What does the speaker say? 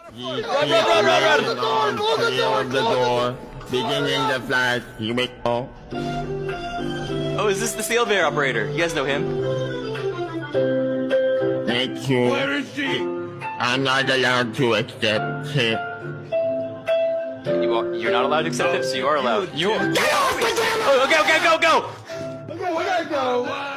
Run! Clear the door. Beginning the flight. You may go. Oh, is this the Seal Bear operator? You guys know him? Thank you. Where is she? I'm not allowed to accept it. You're not allowed to accept it, so you are allowed. Get off! Oh, go! Okay, we gotta go.